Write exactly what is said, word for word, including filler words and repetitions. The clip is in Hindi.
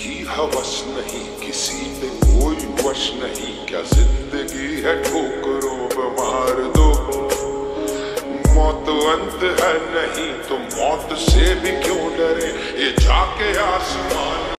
की हवस नहीं, किसी पे कोई वश नहीं, क्या जिंदगी है ठोकरों पे मार दो। मौत अंत है नहीं तो मौत